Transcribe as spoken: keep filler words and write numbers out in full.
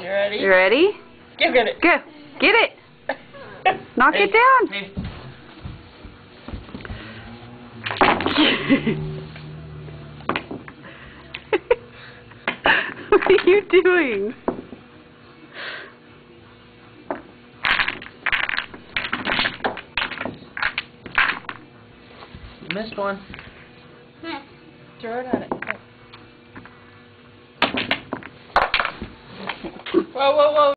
ready? You ready? Go get it. Go. Get it. Knock Hey, it down. hey. What are you doing? You missed one. Throw it at it. Whoa, whoa, whoa.